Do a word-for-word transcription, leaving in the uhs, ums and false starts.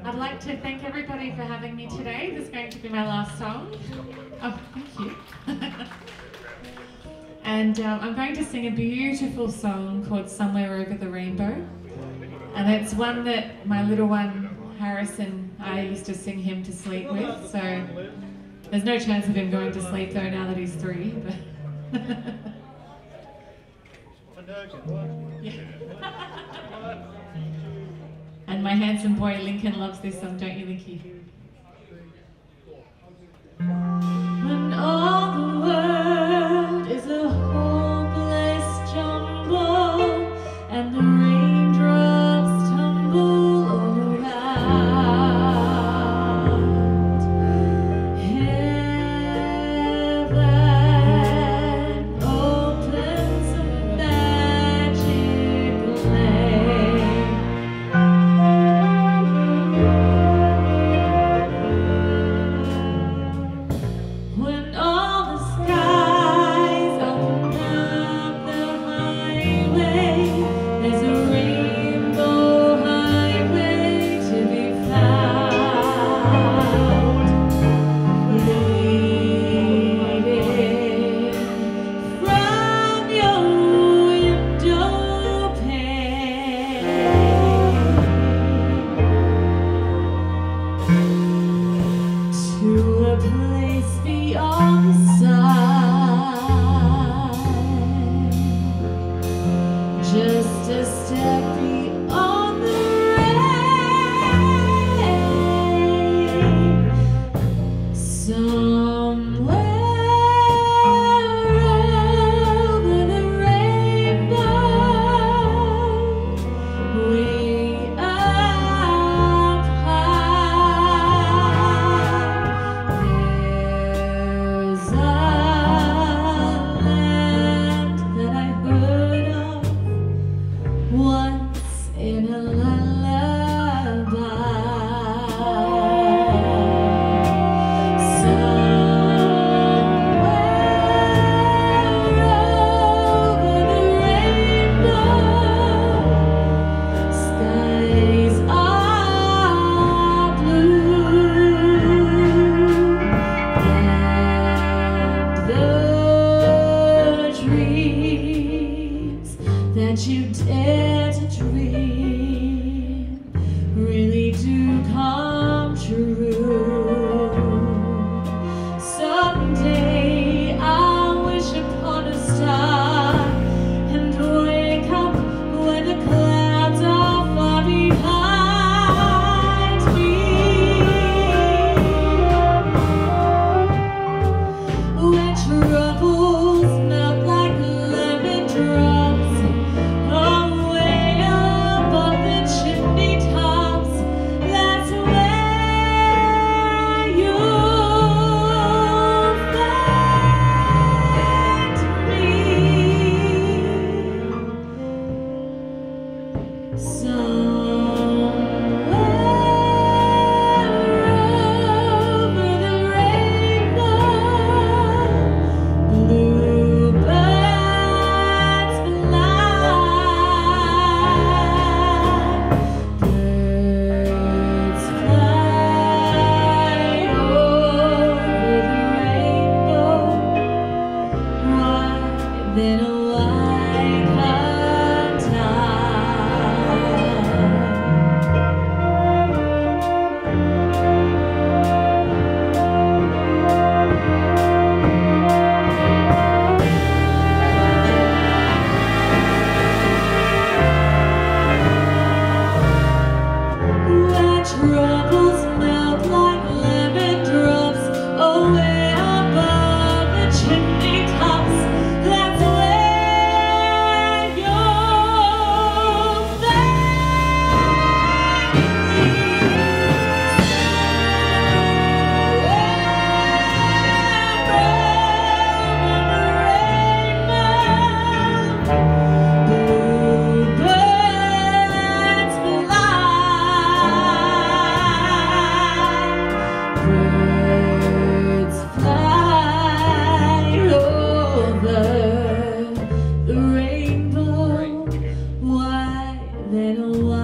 I'd like to thank everybody for having me today. This is going to be my last song. Oh, thank you. And um, I'm going to sing a beautiful song called Somewhere Over the Rainbow. And it's one that my little one, Harrison, I used to sing him to sleep with. So there's no chance of him going to sleep though now that he's three. But and my handsome boy Lincoln loves this song, don't you, Linky? When all the world is a hopeless jumble and the raindrops tumble around, heaven opens a magic lane. When all the skies open up the highway, there's a rainbow highway to be found, leading from your window pane to a place beyond the sun, just a step beyond the rain, somewhere over the rainbow, way up high. There's a land that I heard of once in a lullaby. Somewhere over the rainbow, skies are blue, and the dreams that you dare to dream really do come true. Someday I'll wish upon a star and wake up when the clouds are far behind me, when troubles melt like lemon drops away above the chimney tops. That's where you'll find me. Somewhere over the rainbow, bluebirds fly, birds fly over the rainbow. Why then why can't I? Where troubles melt like lemon drops away above the chimney tops. That's where you'll find me. Bluebirds fly, birds fly over the rainbow. Why then why